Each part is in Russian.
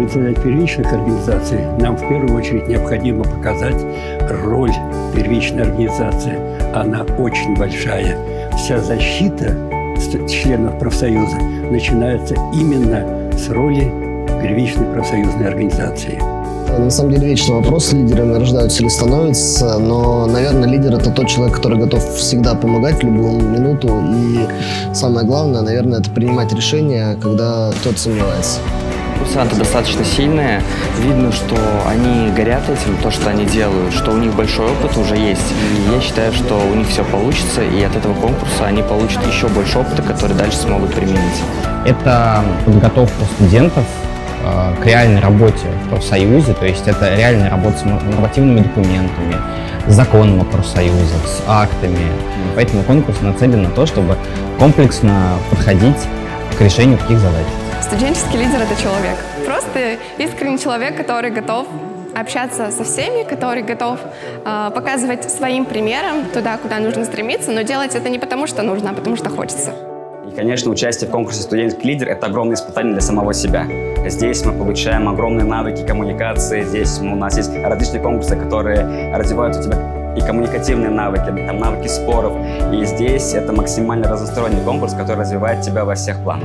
создать первичных организаций, нам в первую очередь необходимо показать роль первичной организации. Она очень большая. Вся защита членов профсоюза начинается именно с роли первичной профсоюзной организации. На самом деле вечный вопрос, лидерами рождаются или становятся, но, наверное, лидер – это тот человек, который готов всегда помогать в любую минуту, и самое главное, наверное, это принимать решения, когда кто-то сомневается. Курсанты достаточно сильные, видно, что они горят этим, то, что они делают, что у них большой опыт уже есть. И я считаю, что у них все получится, и от этого конкурса они получат еще больше опыта, который дальше смогут применить. Это подготовка студентов к реальной работе в профсоюзе, то есть это реальная работа с нормативными документами, с законом о профсоюзах, с актами. Поэтому конкурс нацелен на то, чтобы комплексно подходить к решению таких задач. Студенческий лидер – это человек. Просто искренний человек, который готов общаться со всеми, который готов показывать своим примером туда, куда нужно стремиться, но делать это не потому, что нужно, а потому что хочется. И, конечно, участие в конкурсе «Студенческий лидер» – это огромное испытание для самого себя. Здесь мы получаем огромные навыки коммуникации, здесь у нас есть различные конкурсы, которые развивают у тебя и коммуникативные навыки, там, навыки споров. И здесь это максимально разносторонний конкурс, который развивает тебя во всех планах.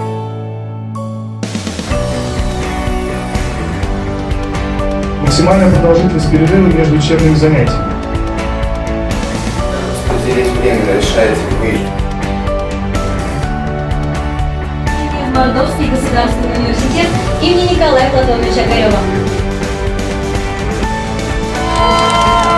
Максимальная продолжительность перерыва между учебными занятиями. Распределить время решаете вы. Мордовский государственный университет имени Николая Платоновича Огарева.